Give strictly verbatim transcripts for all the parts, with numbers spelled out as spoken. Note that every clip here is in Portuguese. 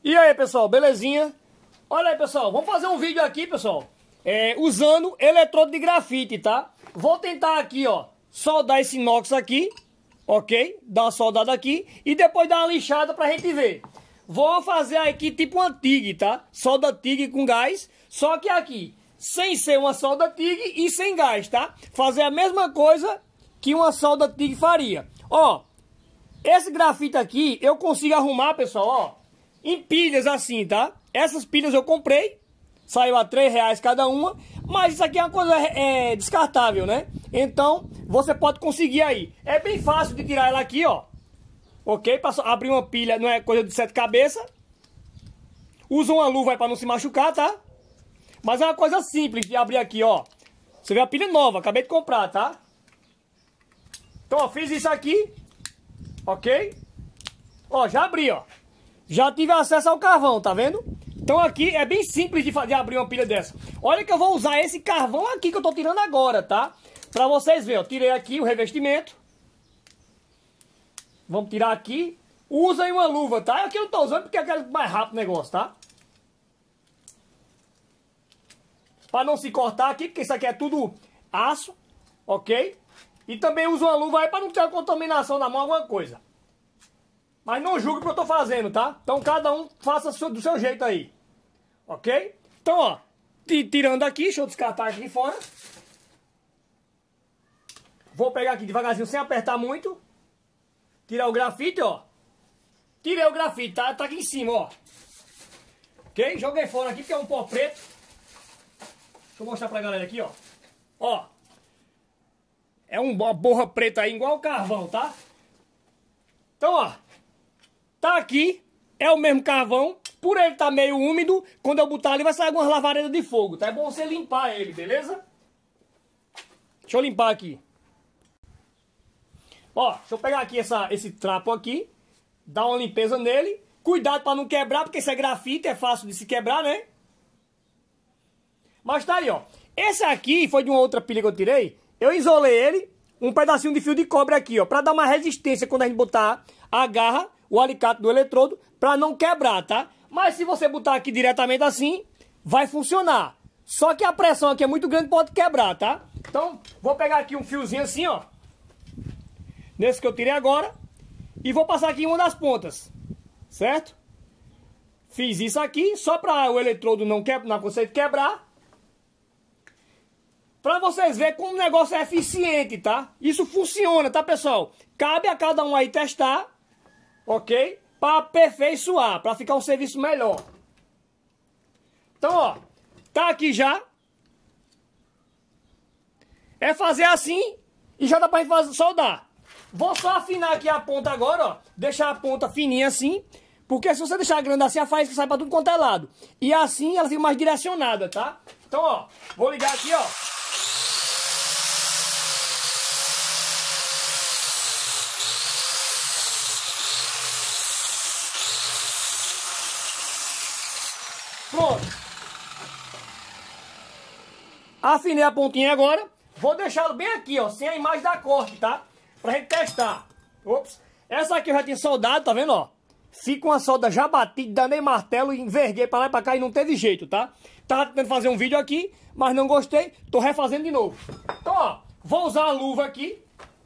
E aí, pessoal, belezinha? Olha aí, pessoal, vamos fazer um vídeo aqui, pessoal, é, usando eletrodo de grafite, tá? Vou tentar aqui, ó, soldar esse inox aqui, ok? Dar uma soldada aqui e depois dar uma lixada pra gente ver. Vou fazer aqui tipo uma TIG, tá? Solda TIG com gás, só que aqui, sem ser uma solda TIG e sem gás, tá? Fazer a mesma coisa que uma solda TIG faria. Ó, esse grafite aqui eu consigo arrumar, pessoal, ó, em pilhas assim, tá? Essas pilhas eu comprei, saiu a três reais cada uma, mas isso aqui é uma coisa é, descartável, né? Então, você pode conseguir aí. É bem fácil de tirar ela aqui, ó. Ok? Para abrir uma pilha, não é coisa de sete cabeças. Usa uma luva aí para não se machucar, tá? Mas é uma coisa simples de abrir aqui, ó. Você vê a pilha nova, acabei de comprar, tá? Então, ó, fiz isso aqui. Ok? Ó, já abri, ó. Já tive acesso ao carvão, tá vendo? Então aqui é bem simples de, de abrir uma pilha dessa. Olha que eu vou usar esse carvão aqui que eu tô tirando agora, tá? Pra vocês verem, ó. Tirei aqui o revestimento. Vamos tirar aqui. Usem uma luva, tá? Aqui eu não tô usando porque eu quero mais rápido o negócio, tá? Pra não se cortar aqui, porque isso aqui é tudo aço, ok? E também usa uma luva aí pra não ter uma contaminação na mão, alguma coisa. Mas não julgue o que eu tô fazendo, tá? Então cada um faça do seu jeito aí. Ok? Então, ó. Tirando aqui, deixa eu descartar aqui fora. Vou pegar aqui devagarzinho, sem apertar muito. Tirar o grafite, ó. Tirei o grafite, tá? Tá aqui em cima, ó. Ok? Joguei fora aqui, porque é um pó preto. Deixa eu mostrar pra galera aqui, ó. Ó. É uma borra preta aí, igual o carvão, tá? Então, ó. Tá aqui, é o mesmo carvão, por ele tá meio úmido, quando eu botar ali vai sair algumas lavaredas de fogo, tá? É bom você limpar ele, beleza? Deixa eu limpar aqui. Ó, deixa eu pegar aqui essa, esse trapo aqui, dar uma limpeza nele, cuidado pra não quebrar, porque esse é grafite, é fácil de se quebrar, né? Mas tá aí, ó. Esse aqui foi de uma outra pilha que eu tirei, eu isolei ele, um pedacinho de fio de cobre aqui, ó, pra dar uma resistência quando a gente botar a garra, o alicate do eletrodo, para não quebrar, tá? Mas se você botar aqui diretamente assim, vai funcionar. Só que a pressão aqui é muito grande, pode quebrar, tá? Então, vou pegar aqui um fiozinho assim, ó. Nesse que eu tirei agora. E vou passar aqui em uma das pontas. Certo? Fiz isso aqui, só para o eletrodo não, quebra, não acontecer de quebrar. Para vocês verem como o negócio é eficiente, tá? Isso funciona, tá, pessoal? Cabe a cada um aí testar. Ok? Para aperfeiçoar, para ficar um serviço melhor. Então, ó, tá aqui já. É fazer assim e já dá pra gente fazer, soldar. Vou só afinar aqui a ponta agora, ó. Deixar a ponta fininha assim. Porque se você deixar grande assim, a faísca sai pra tudo quanto é lado. E assim ela fica mais direcionada, tá? Então, ó, vou ligar aqui, ó. Pronto. Afinei a pontinha agora. Vou deixá-lo bem aqui, ó, sem a imagem da corte, tá? Pra gente testar. Ops. Essa aqui eu já tinha soldado, tá vendo, ó? Fica uma solda já batida, danei martelo e enverguei pra lá e pra cá e não teve jeito, tá? Tava tentando fazer um vídeo aqui, mas não gostei. Tô refazendo de novo. Então, ó, vou usar a luva aqui.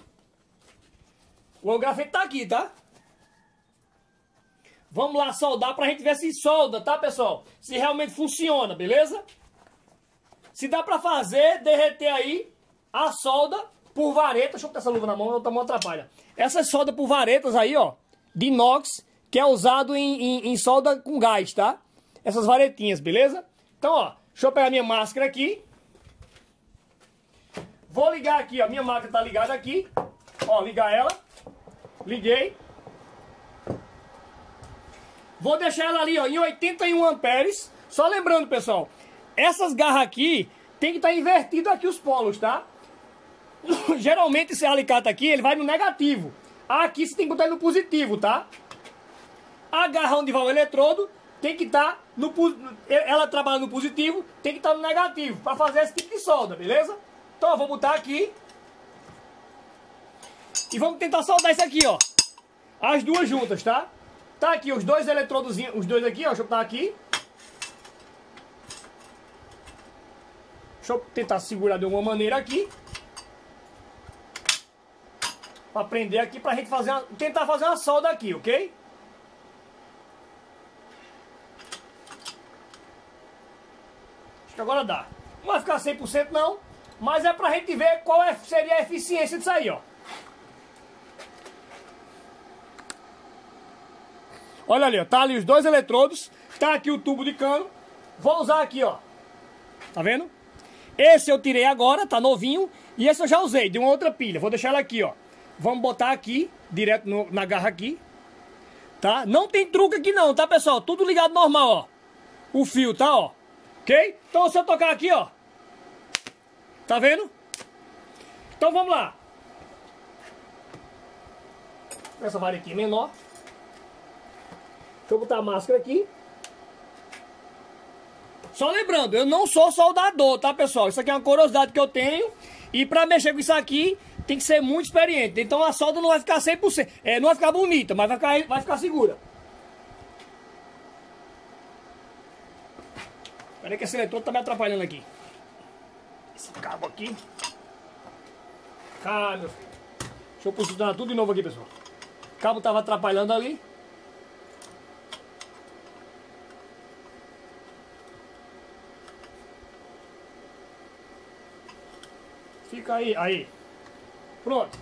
O grafite tá aqui, tá? Vamos lá soldar pra gente ver se solda, tá, pessoal? Se realmente funciona, beleza? Se dá pra fazer, derreter aí a solda por vareta. Deixa eu botar essa luva na mão, outra mão atrapalha. Essa solda por varetas aí, ó, de inox, que é usado em, em, em solda com gás, tá? Essas varetinhas, beleza? Então, ó, deixa eu pegar minha máscara aqui. Vou ligar aqui, ó, minha máquina tá ligada aqui. Ó, ligar ela. Liguei. Vou deixar ela ali, ó, em oitenta e um amperes. Só lembrando, pessoal, essas garras aqui tem que estar invertido aqui os polos, tá? Geralmente esse alicate aqui, ele vai no negativo. Aqui você tem que botar ele no positivo, tá? A garra onde vai o eletrodo tem que estar no... Ela trabalha no positivo, tem que estar no negativo, para fazer esse tipo de solda, beleza? Então eu vou botar aqui. E vamos tentar soldar isso aqui, ó. As duas juntas, tá? Tá aqui os dois eletrodos, os dois aqui, ó. Deixa eu botar aqui. Deixa eu tentar segurar de alguma maneira aqui. Pra prender aqui, pra gente fazer uma, tentar fazer uma solda aqui, ok? Acho que agora dá. Não vai ficar cem por cento não, mas é pra gente ver qual é, seria a eficiência disso aí, ó. Olha ali, ó, tá ali os dois eletrodos, tá aqui o tubo de cano. Vou usar aqui, ó. Tá vendo? Esse eu tirei agora, tá novinho. E esse eu já usei, de uma outra pilha. Vou deixar ela aqui, ó. Vamos botar aqui, direto no, na garra aqui. Tá? Não tem truque aqui não, tá, pessoal? Tudo ligado normal, ó. O fio, tá, ó. Ok? Então se eu tocar aqui, ó. Tá vendo? Então vamos lá. Essa vara aqui menor. Deixa eu botar a máscara aqui. Só lembrando, eu não sou soldador, tá, pessoal? Isso aqui é uma curiosidade que eu tenho. E pra mexer com isso aqui, tem que ser muito experiente. Então a solda não vai ficar cem por cento. É, não vai ficar bonita, mas vai ficar, vai ficar segura. Peraí que esse eletrodo tá me atrapalhando aqui. Esse cabo aqui. Ah, meu filho. Deixa eu posicionar tudo de novo aqui, pessoal. O cabo tava atrapalhando ali. Fica aí, aí. Pronto.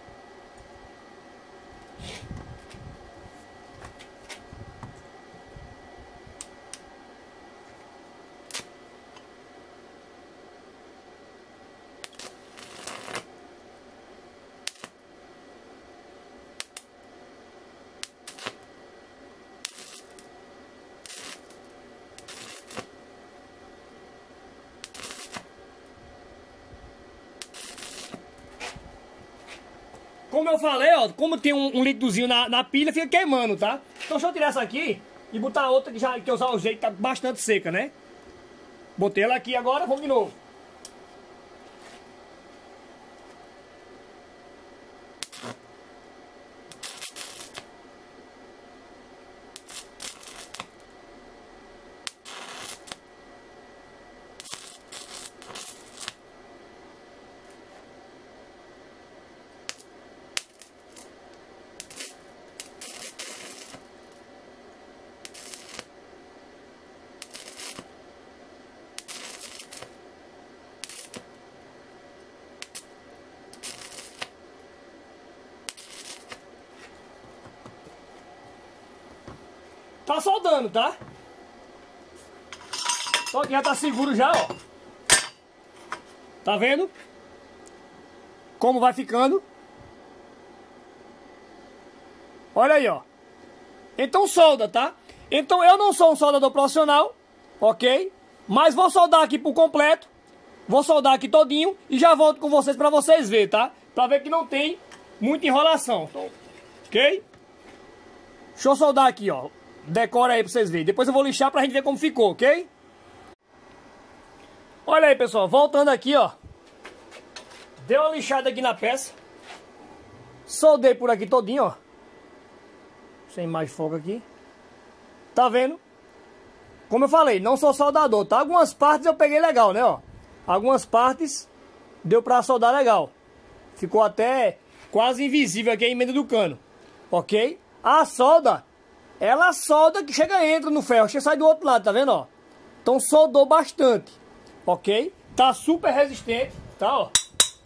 Como eu falei, ó, como tem um, um líquidozinho na, na pilha, fica queimando, tá? Então deixa eu tirar essa aqui e botar a outra que, já, que eu já usei, que tá bastante seca, né? Botei ela aqui agora, vamos de novo. Tá soldando, tá? Só que já tá seguro já, ó. Tá vendo? Como vai ficando. Olha aí, ó. Então solda, tá? Então eu não sou um soldador profissional, ok? Mas vou soldar aqui por completo. Vou soldar aqui todinho e já volto com vocês pra vocês verem, tá? Pra ver que não tem muita enrolação. Ok? Deixa eu soldar aqui, ó. Decora aí pra vocês verem. Depois eu vou lixar pra gente ver como ficou, ok? Olha aí, pessoal. Voltando aqui, ó. Deu uma lixada aqui na peça. Soldei por aqui todinho, ó. Sem mais fogo aqui. Tá vendo? Como eu falei, não sou soldador, tá? Algumas partes eu peguei legal, né, ó. Algumas partes deu pra soldar legal. Ficou até quase invisível aqui a emenda do cano. Ok? A solda, ela solda que chega e entra no ferro. Chega e sai do outro lado, tá vendo, ó? Então soldou bastante. Ok? Tá super resistente, tá, ó.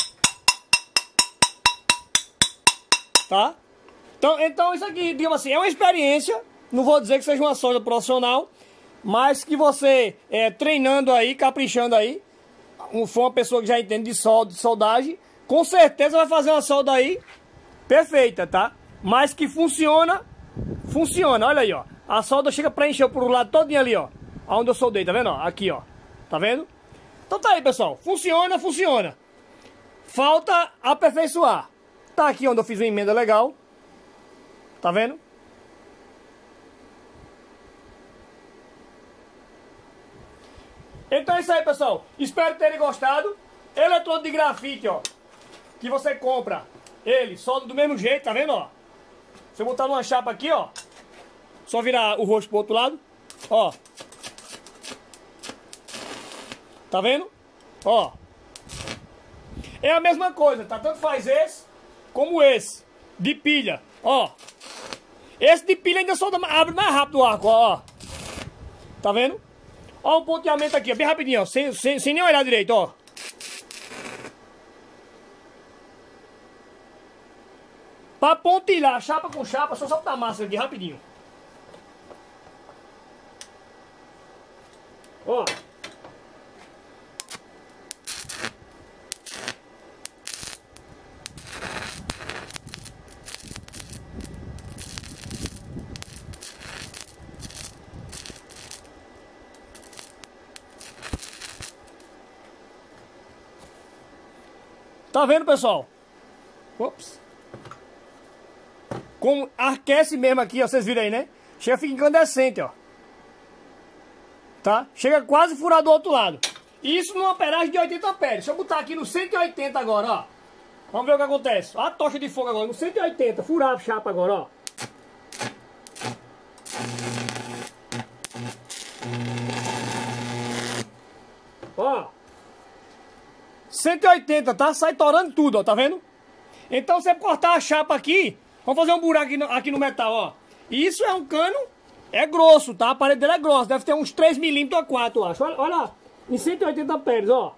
Tá? Então, então isso aqui, digamos assim, é uma experiência. Não vou dizer que seja uma solda profissional, mas que você, é, treinando aí, caprichando aí, for uma pessoa que já entende de solda, de soldagem, com certeza vai fazer uma solda aí perfeita, tá? Mas que funciona, funciona. Olha aí, ó. A solda chega pra encher por um lado todinho ali, ó. Onde eu soldei, tá vendo, ó? Aqui, ó. Tá vendo? Então tá aí, pessoal. Funciona, funciona. Falta aperfeiçoar. Tá aqui onde eu fiz uma emenda legal. Tá vendo? Então é isso aí, pessoal. Espero terem gostado. Eletrodo de grafite, ó. Que você compra. Ele solda do mesmo jeito, tá vendo, ó? Se eu botar numa chapa aqui, ó. Só virar o rosto pro outro lado. Ó. Tá vendo? Ó. É a mesma coisa, tá? Tanto faz esse como esse. De pilha. Ó. Esse de pilha ainda solta, abre mais rápido o arco, ó. Tá vendo? Ó o ponteamento aqui, ó, bem rapidinho, ó. Sem, sem, sem nem olhar direito, ó. Pra pontilhar chapa com chapa, só soltar a massa aqui rapidinho. Ó. Tá vendo, pessoal? Ops. Como aquece mesmo aqui, ó, vocês viram aí, né? Chega, fica incandescente, ó. Tá? Chega quase furar do outro lado. Isso numa amperagem de oitenta amperes. Deixa eu botar aqui no cento e oitenta agora, ó. Vamos ver o que acontece. Ó a tocha de fogo agora, no cento e oitenta. Furar a chapa agora, ó. Ó. cento e oitenta, tá? Sai torando tudo, ó, tá vendo? Então você cortar a chapa aqui, vamos fazer um buraco aqui no, aqui no metal, ó. Isso é um cano, é grosso, tá? A parede dele é grossa, deve ter uns três milímetros a quatro, eu acho. Olha, olha, em cento e oitenta amperes, ó.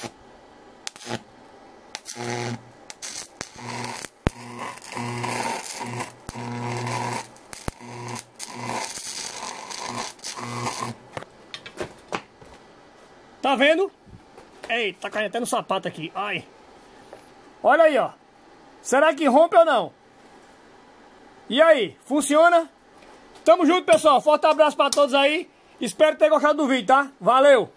Tá vendo? Eita, tá caindo até no sapato aqui. Ai. Olha aí, ó. Será que rompe ou não? E aí, funciona? Tamo junto, pessoal. Forte abraço pra todos aí. Espero ter gostado do vídeo, tá? Valeu!